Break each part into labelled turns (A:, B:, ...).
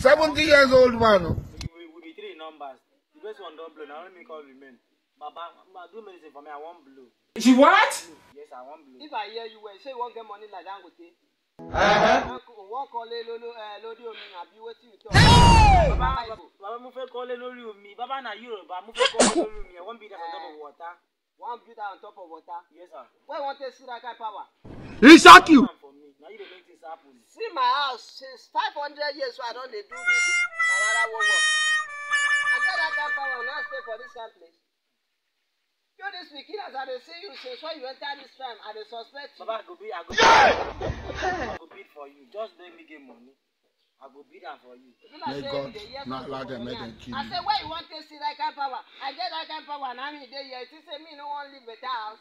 A: 70 years old man.
B: We be 3 numbers. The best one don't blow. Now let me call remain. Baba, do medicine for me. I want blue.
C: She what?
B: Yes, I want blue.
D: If I hear you well, say you won't get money like that, go take. One call Lodi Omi, I be waiting you talk.
B: Baba, move call Lodi Omi. Baba na Europe. Baba, move call Lodi Omi. I want build on top of water.
D: One build on top of water.
B: Yes, sir.
D: Why want to see that kind of power?
A: He shock you.
B: Now you make this happen.
D: See my house since 500 years, so I don't do this. I get that kind of power and I stay for this kind of place. You this weekend as I see you since when you enter this time, I suspect you.
B: Baba, I go bid for you. Just let me get money. I go bid that for you.
A: May God not allow them make them kill you.
D: I say, where you want to see that kind of power? I get that kind of power and I'm in there. You say me no one live better house.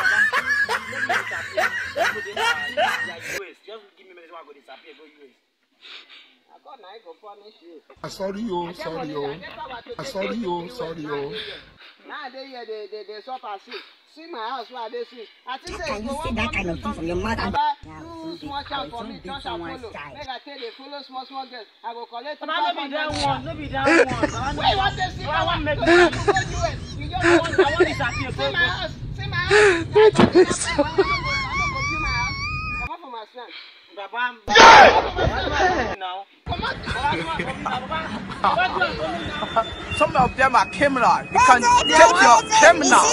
B: Just give me medicine. I go disappear. Go US.
D: God now go punish you.
A: Sorry.
D: Now they suffer sick. See my house where they see. I think
E: How can you say that kind of thing from your mother?
D: Do small child for me, just follow. Make I tell they follow small girls. I go collect.
B: Baba, no be that one. No be that one.
D: Where you want to see?
B: I want make
D: you go US. You just want.
B: I want disappear.
D: See my house. See my house. I'm not go view my house. Come on for my son.
B: Baba, now.
C: Some of them are criminal. You can take your criminal.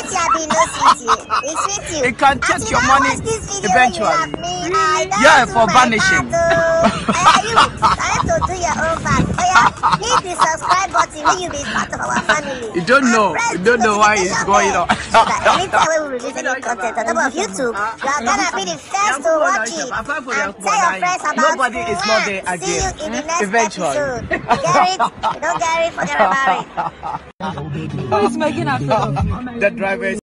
C: It can take your money eventually. Yeah, for vanishing.
E: I have to do your own part. Hit the subscribe button when you be part of our family.
C: You don't know why it's going on.
E: Anytime we release any content on top of YouTube, you are gonna be the first to watch it. And tell your friends about it.
C: Nobody is not there again.
E: See you in the next
C: Eventually.
E: episode. You get it? You don't get it, forget about it.
F: Who is making a film?
C: The driver.